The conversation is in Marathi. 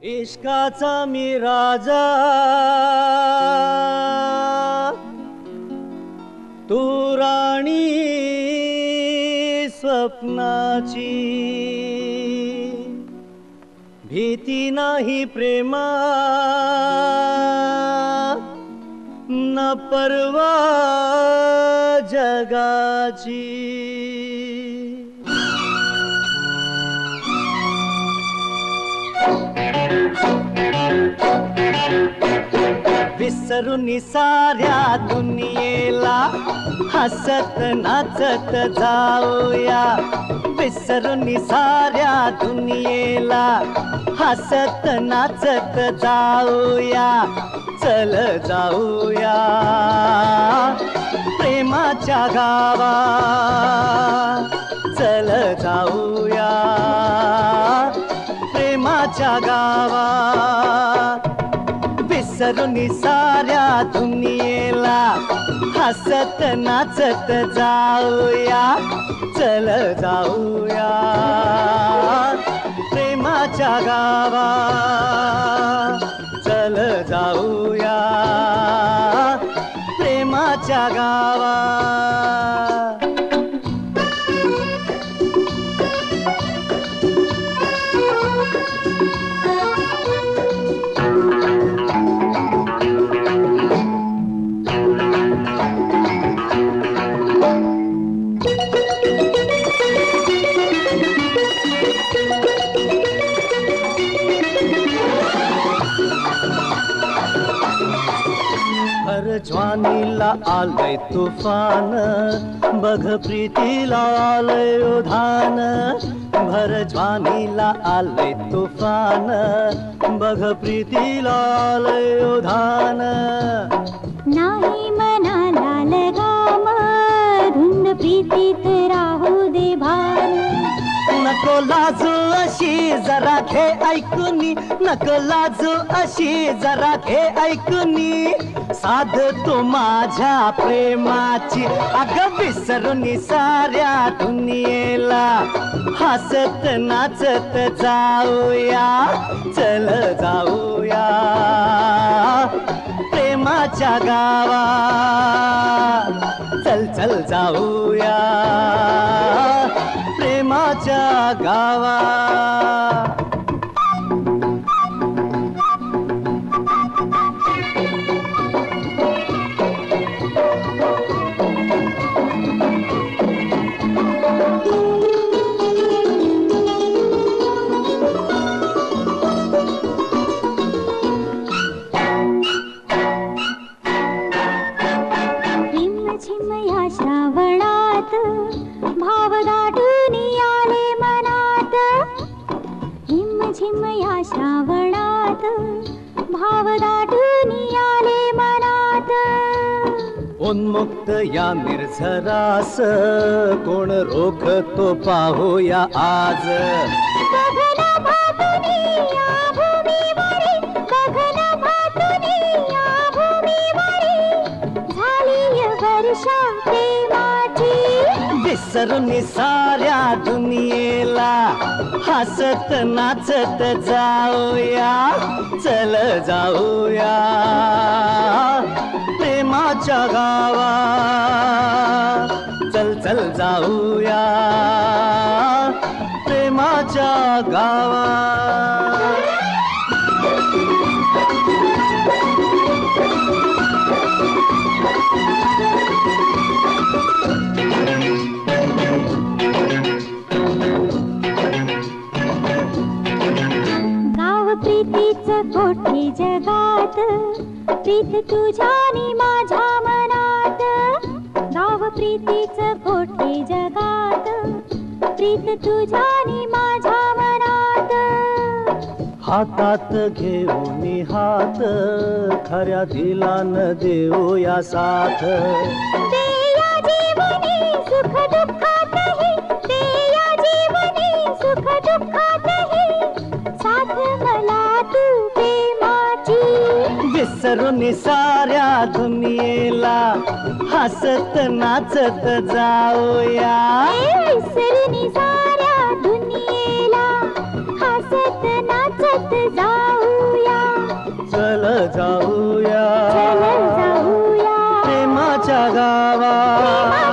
इश्काचा मी राजा, तू राणी स्वप्नाची, भीती नाही प्रेमा न परवा जगाची. विसरून साऱ्या दुनियेला हसत नाचत जाऊया. विसरून साऱ्या दुनियेला हसत नाचत जाऊया. चल जाऊया प्रेमाच्या गावा, चल जाऊया प्रेमाच्या गावा. विसरून साऱ्या दुनियेला हसत नाचत जाऊया. चल जाऊया प्रेमाच्या गावा, चल जाऊया प्रेमाच्या गावा. भर ज्वानीला आलय तुफान, बघ प्रीतीला आलय उधान. भर ज्वानीला आलय तुफान, बघ प्रीतीला आलय उधान. नाही मनाला लगाम, धुंद प्रीतीत राहू दे भान. नको लाजू अशी जरा घे ऐकुनी, नको लाजू अशी जरा घे ऐकुनी. साध तू माझ्या प्रेमाची, अगं विसरून साऱ्या दुनियेला हसत नाचत जाऊया. चल जाऊया प्रेमाच्या गावा, चल चल जाऊया प्रेमाच्या गावा. श्रावणात भाव दाटून आले मनात. हिम झिम या श्रावणात भाव दाटून आले मनात. उन्मुक्त या निर्झरास कोण रोखतो पाहूया आज. गगन भातुनी या भूमीवरी, गगन भातुनी या भूमीवरी झाली वर्षा प्रेमाची. विसरून साऱ्या दुनियेला हसत नाचत जाऊया. चल जाऊया प्रेमाच्या गावा, चल चल जाऊया प्रेमाच्या गावा. प्रीतीचं कोठे जगात, प्रीत तुझ्यानी माझ्या मनात. गाव प्रीतीचं कोठे जगात, प्रीत तुझ्यानी माझ्या मनात. हातात घेऊन हात खऱ्या दिलान देऊया साथ. ते या जीवनी सुख दुःखातही, ते या जीवनी सुख दुःखातही साथ मला तू प्रेमाची. विसरून साऱ्या दुनियेला हसत नाचत जाऊया. विसरून साऱ्या दुनियेला हसत नाचत जाऊया. जगावा.